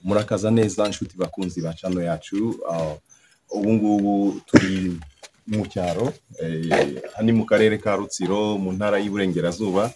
Murakaza neza inshuti bakunzi ba channel yacu. Ubu ngubu turi mu cyaro, hani mu karere ka Rutsiro mu ntara y'Iburengerazuba.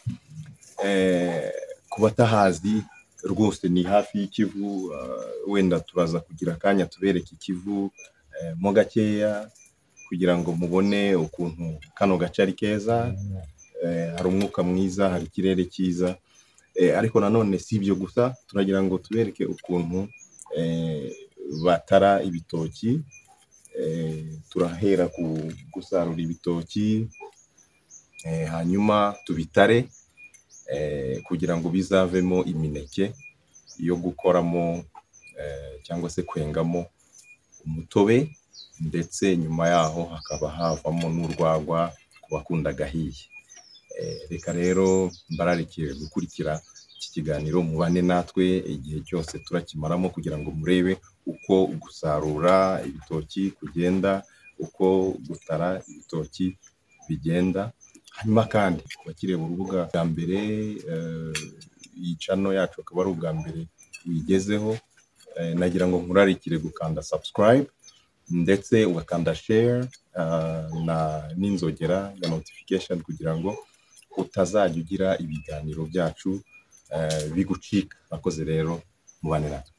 Kubatahazi rwose ni hafi y'Ikivu, wenda turaza kugira kanya tubereke Ikivu mo gakeya kugira ngo mubone ukuntu kano gace ari keza. Hari umwuka mwiza, hari ikirere cyiza, ariko nanone si ibyo gusa, turagira ngo tubereke ukuntu batara ibitoki. Turahera ku gusarura ibitoki, hanyuma tubitare kugira ngo bizavemo imineke yo gukoramo cyangwa se kwengamo umutobe, ndetse nyuma yaho hakaba havamo n'urwagwa ku bakunda gahiye. Reka rero mbararikire gukurikira iki kiganiro, mubane natwe igihe cyose turakimaramo kugira ngo murebe uko gusarura ibitoki kugenda, uko gutara ibitoki bigenda. Hanyuma kandi bakireba urubuga bwa mbere, iyi channel yacu akaba ari ubwa mbere wigezeho, nagira ngo nkurarikire gukanda subscribe ndetse ugakanda share n'inzogera ya notification kugira ngo utazajya ugira ibiganiro byacu bigucika. Bakoze rero mubane natwe.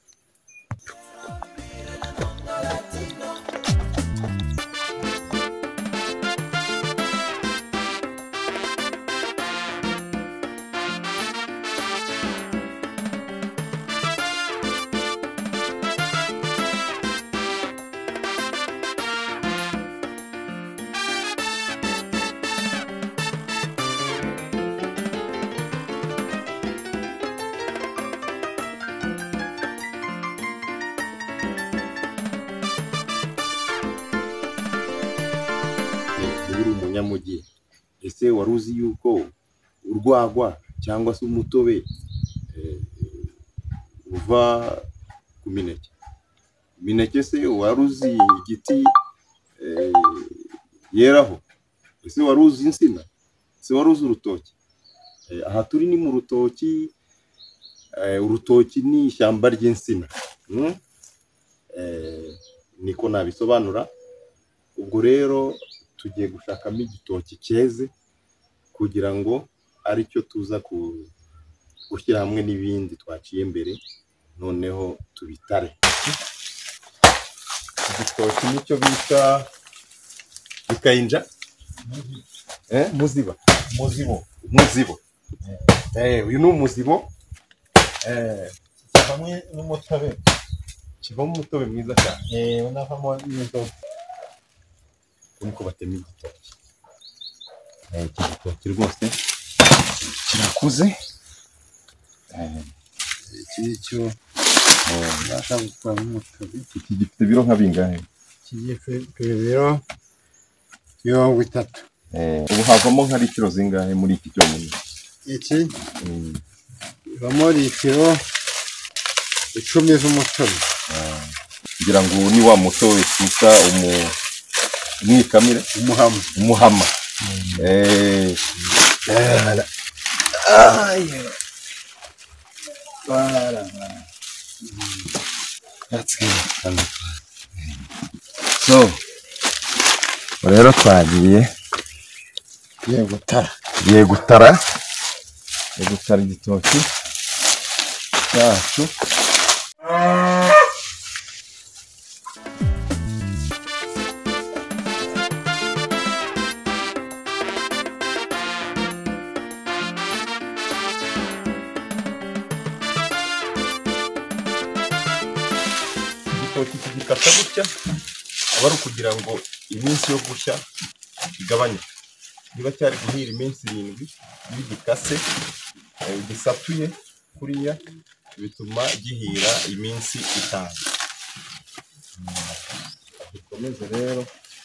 Uri umunyamugi, ese wari uzi yuko urwagwa cyangwa se umutobe uva ku mineke? Mineke se wari uzi igiti yeraho? Ese wari uzi insina? Ese wari uzi urutoki? Aha turi ni mu rutoki. Urutoki ni ishyamba ry'insina, niko nabisobanura. Ubwo rero tugiye gushakamo igitoki cyeze kugira ngo aricyo tuza gushyira hamwe n'ibindi twaciye mbere, noneho tubitare. Igitoki nicyo bita bikayinja, muzibo. Uyu ni umuzibo, hamwe n'umutobe, kivamo umutobe mwiza cyane. unavamo n'inzoga. Niko batema igitoki. Iki gitoki rwose kirakuze. Iki cyo bashaka gukora umutobe. Iki gifite biro nka bingahe? Gifite biro 30. Ubu havamo nka litiro zingahe muri iki cyonyine? Iki bamo litiro 10 z'umutobe. Kugira ngo ni wa mutobe twita umwikamire, umuhama. That's good. So rero twagiye gutara igitoki cyacu. Igitoki kigikata gutya aba ari ukugira ngo iminsi yo gushya igabanyuke. Niba cyari guhira iminsi 7, iyo gikase gisatuye kuriya bituma gihira iminsi 5. Dukomeze rero.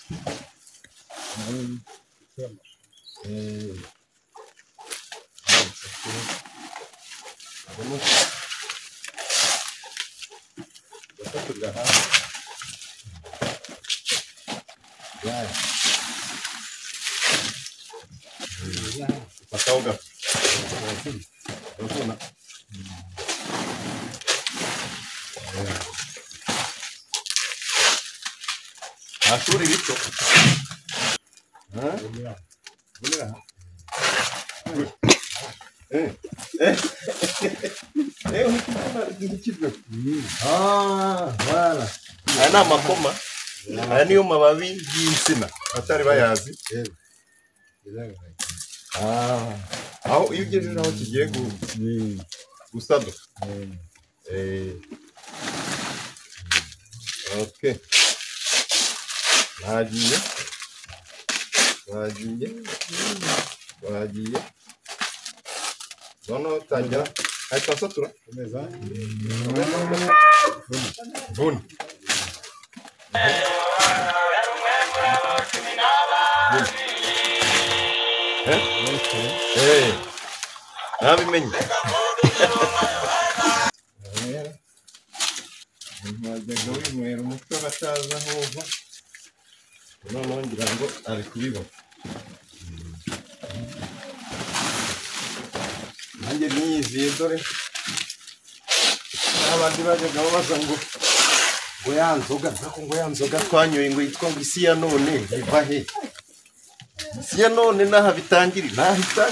Pataoga. Ashuri bito. Voilà. Aya ni amakoma. Aya niyo mababi y'insina atari bayazi. Aho iyo ugejeje aho kigiye gusaduka. Okay. Bagiye. Noneho utangira ahita asatura. Buni. Nabimenye. Mwajyaga winywera umutwe bataza ahubwo noneho ngira ngo ari kubibona. Nanjye niyiziye dore abandi bajyaga babaza ngo ya nzoga twanyoye ngo yitwa ngo isi ya none iva he? Isi ya none naho bitangirira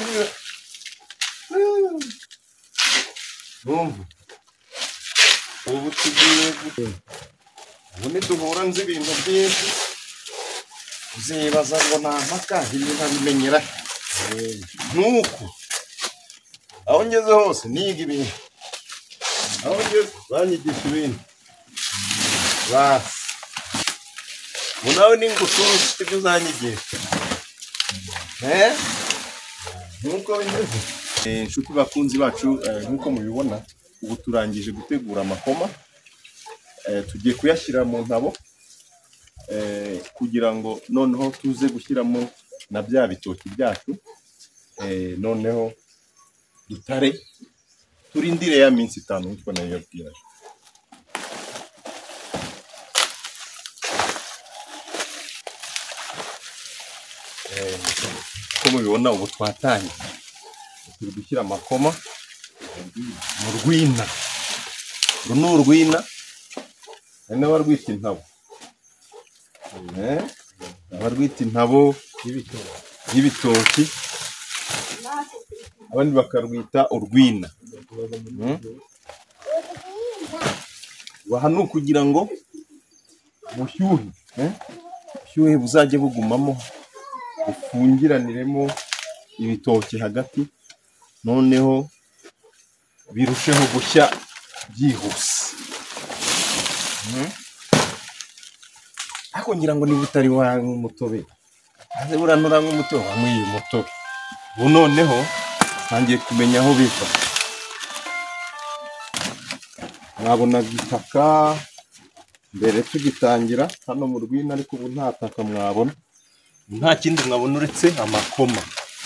numva ubu tugiye ubu niduhura nzi ibintu byinshi uzibaza ngo nta ibintu ntabimenyera nuko aho ngeze hose niga ibintu aho ngeze banyigisha ibintu basi ubu nawe n'ingusuru ufite ibyo uzanyigisha nuko bimeze. Inshuti bakunzi bacu nk'uko mubibona ubu turangije gutegura amakoma tugiye kuyashyira mu ntabo kugira ngo noneho tuze gushyiramo na bya bitoki byacu noneho dutare turindire ya minsi 5 nk'uko nabibabwira. Ko mubibona ubu twatanye turi gushyira amakoma mu rwina. Uru ni urwina hari n'abarwita intabo abarwita intabo y'ibitoki abandi bakarwita urwina. Hano kugira ngo ubushyuhe buzajye bugumamo bufungiraniremo ibitoki hagati noneho birusheho gushya byihuse. Ariko ngira ngo niba utari wanywa umutobe aze buranura nk'umutobe wanywiye umutobe ubu noneho ntangiye kumenya aho biva. Mwabonaga itaka mbere tugitangira hano mu rwina ariko ubu nta taka mwabona, nta kindi mwabona uretse amakoma.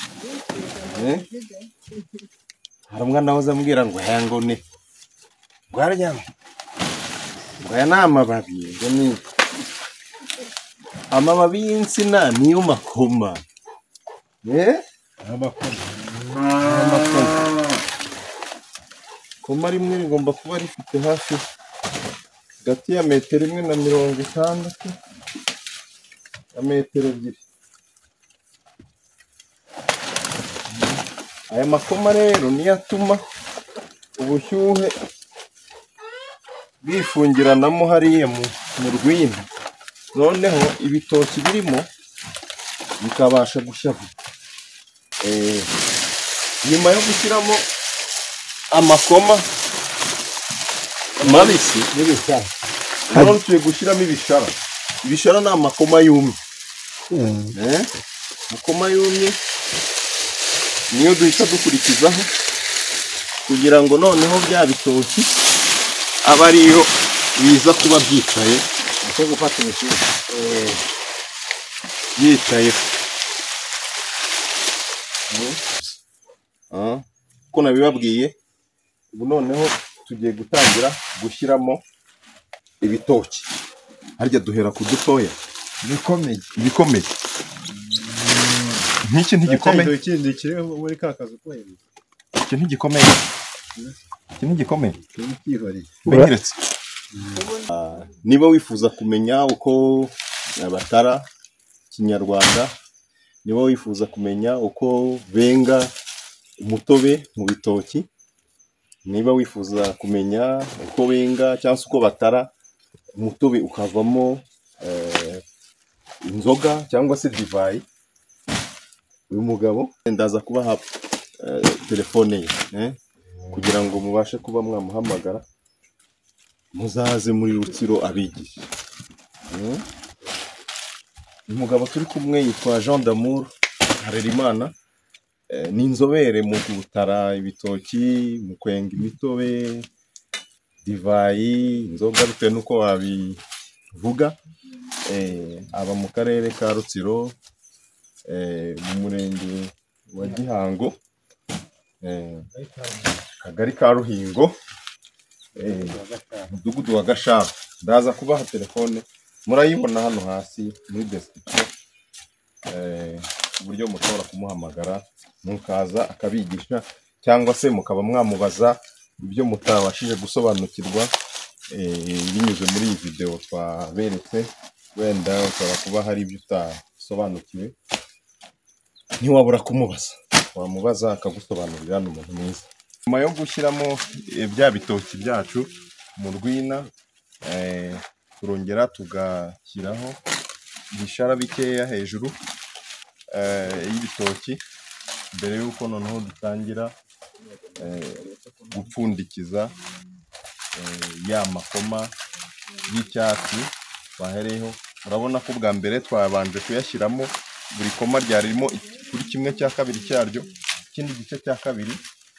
Hari umwana wahoze ambwira ngo ngo ni ngo aya ni amababi ngo ni amababi y'insina niyo makoma. Koma rimwe rigomba kuba rifite hafi hagati ya 1.60 na 2 aya makoma rero niyo atuma ubushyuhe bwifungiranamo hariya mu rwina noneho ibitoki birimo bikabasha gushya. Nyuma yo gushyiramo amakoma mabisi n'ibishara none tugiye gushyiramo ibishara. Ibishara ni amakoma yumye. Amakoma yumye niyo duhita dukurikizaho kugira ngo noneho bya bitoki aba ariyo biza kuba byicaye cyo gufata ubushyuhe yicaye. Uko nabibabwiye ubu noneho tugiye gutangira gushyiramo ibitoki. Harya duhera ku dutoya ibikomeye nk'iki ntigikomeye. Ikindi kiri muri ka kazu ko hejuru. Iki ntigikomeye. Iki ntigikomeye. Kirihoreye. Bigeretse. Niba wifuza kumenya uko batara Kinyarwanda, niba wifuza kumenya uko benga umutobe mu bitoki, niba wifuza kumenya uko benga cyangwa uko batara umutobe ukavamo inzoga cyangwa se divayi, uyu mugabo ndaza kubaha telefone ye kugira ngo mubashe kuba mwamuhamagara muzaze muri Rutsiro abigisha. Umugabo turi kumwe yitwa Jean d'Amour Harerimana, ni inzobere mu gutara ibitoki, mu kwenga imitobe, divayi, inzoga bitewe n'uko wabivuga. Aba mu karere ka Rutsiro, mu murenge wa Gihango, akagari ka Ruhingo, umudugudu wa Gasharu. Ndaza kubaha telefone, murayibona hano hasi muri description, uburyo mushobora kumuhamagara mukaza akabigisha, cyangwa se mukaba mwamubaza ibyo mutabashije gusobanukirwa binyuze muri iyi video twaberetse. Wenda ushobora kuba hari ibyo utasobanukiwe, ntiwabura kumubaza, wamubaza akagusobanurira. Ni umuntu mwiza. Nyuma yo gushyiramo bya bitoki byacu mu rwina, turongera tugashyiraho ibishara bikeya hejuru y'ibitoki, mbere y'uko noneho dutangira gupfundikiza ya makoma y'icyatsi twahereyeho. Urabona ko bwa mbere twabanje kuyashyiramo, buri koma ryarimo kuri kimwe cya kabiri cyaryo, ikindi gice cya kabiri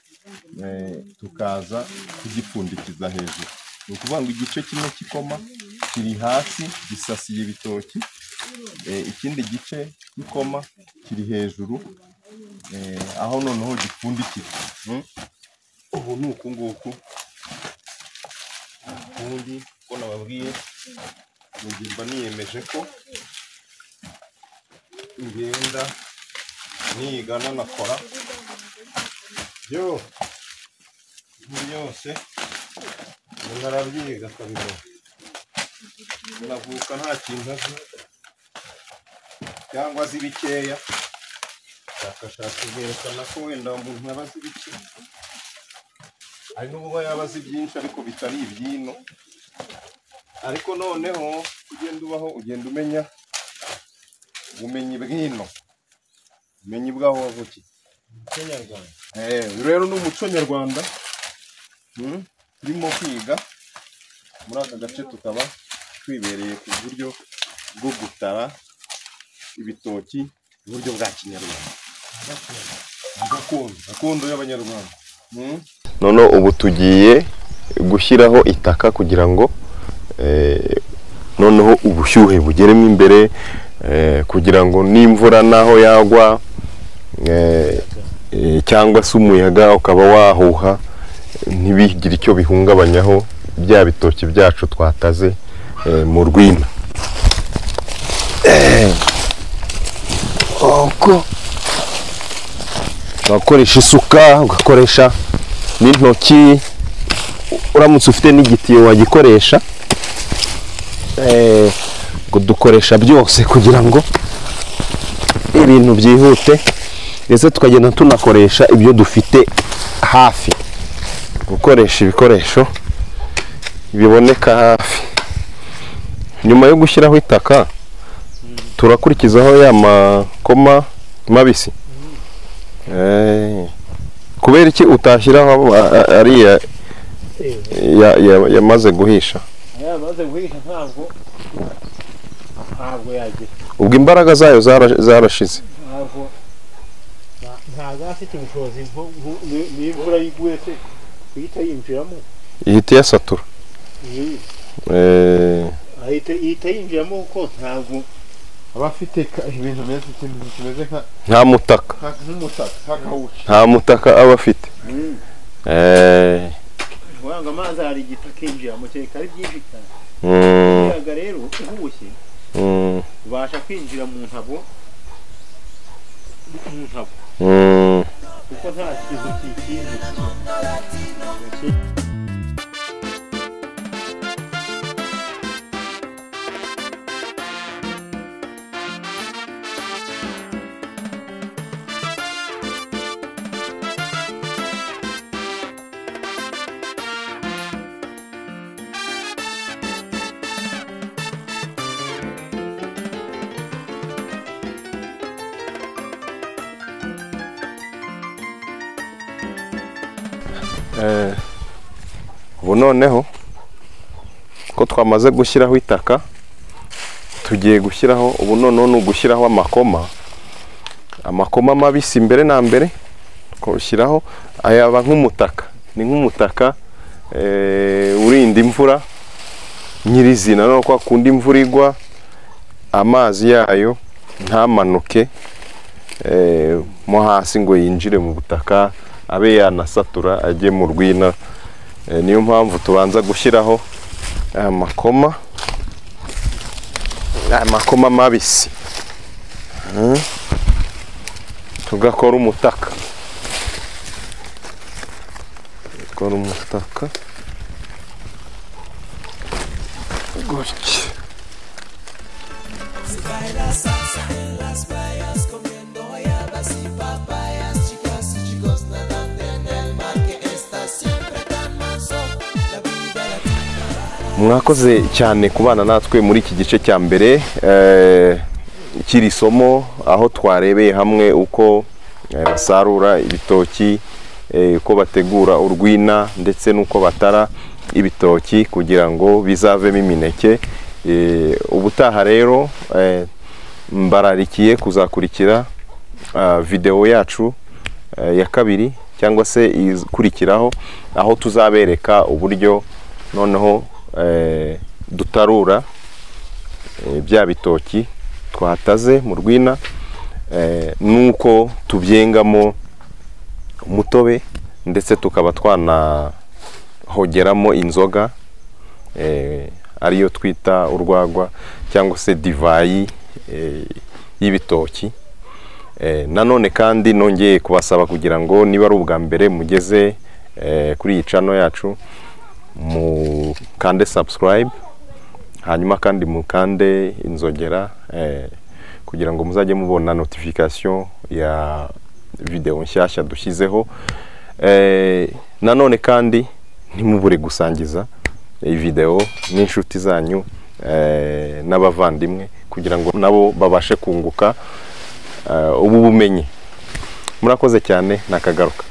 tukaza kugipfundikiza hejuru. Ni ukuvuga ngo igice kimwe cy'ikoma kiri hasi gisasiye ibitoki, ikindi gice cy'ikoma kiri hejuru, aho noneho gipfundikiza. Ubu ni uku nguku. Ubundi ko nababwiye mugimba niyemeje ko ngenda niga nanakora byo byose, narabyiga kabiri. Navuka nta kintu azi cyangwa azi bikeya, ubushakashatsi bwerekana ko wenda umuntu aba azi bike, hari n'ubwo yaba azi byinshi ariko bitari ibyino. Ariko noneho ugenda ubaho, ugenda umenya ubumenyi bw'ino, ubumenyi bw'aho wavukiye. Umuco nyarwanda. Rero ni umuco nyarwanda turimo kwiga muri aka gace, tukaba twibereye ku buryo bwo gutara ibitoki mu buryo bwa Kinyarwanda, gakondo y'Abanyarwanda. None ubu tugiye gushyiraho itaka kugira ngo noneho ubushyuhe bugeremo imbere, kugira ngo n'imvura naho yagwa cyangwa se umuyaga ukaba wahuha, ntibigire icyo bihungabanyaho bya bitoki byacu twataze mu rwina. Ugakoresha isuka, ugakoresha n'intoki, uramutse ufite n'igitiyo wagikoresha. Ngo dukoresha byose kugira ngo ibintu byihute, ndetse tukagenda tunakoresha ibyo dufite hafi, gukoresha ibikoresho biboneka hafi. Nyuma yo gushyiraho itaka turakurikizaho ya makoma mabisi. Kubera iki utashyiraho ariya yamaze guhisha? Yamaze guhisha ntabwo yagira. Ubwo imbaraga zayo zarashize. Ntabwo afite ubushobozi n'imvura yiguye se ihita yinjiramo, ihita yasatura. ihita yinjiramo kuko ntabwo aba afite ibintu kimeze nta mutaka, nta mutaka aba afite. Wanga amazi hari igitaka yinjiramo cyeka ari byinshi cyane. Umuyaga rero uhushye ubasha kwinjira mu ntabo, kuko nta kintu kikindi. ubu noneho ko twamaze gushyiraho itaka tugiye gushyiraho ubu noneho ni ugushyiraho amakoma mabisi mbere na mbere kushyiraho ayaba nk'umutaka ni nk'umutaka urinda imvura nyirizina no kwa kundi imvura igwa amazi yayo ntamanuke mo hasi ngo yinjire mu butaka abe yanasatura ajye mu rwina. Niyo mpamvu tubanza gushyiraho amakoma mabisi tugakora umutaka gutya. Mwakoze cyane kubana natwe muri iki gice cya mbere kiri somo aho twarebeye hamwe uko basarura ibitoki, uko bategura urwina ndetse nuko batara ibitoki kugira ngo bizavemo imineke. Ubutaha rero mbararikiye kuzakurikira video yacu ya kabiri cyangwa se ikurikiraho aho tuzabereka uburyo noneho dutarura bya bitoki twataze mu rwina nuko tubyengamo umutobe ndetse tukaba twanahogeramo inzoga ariyo twita urwagwa cyangwa se divayi y'ibitoki. Nanone kandi nongeye kubasaba kugira ngo niba ari ubwa mbere mugeze kuri iyi channel yacu mukande subscribe, hanyuma kandi mukande inzogera kugira ngo muzajye mubona notification ya video nshyashya dushyizeho. Nanone kandi ntimubure gusangiza iyi video n'inshuti zanyu n'abavandimwe kugira ngo nabo babashe kunguka ubu bumenyi. Murakoze cyane, nakagaruka.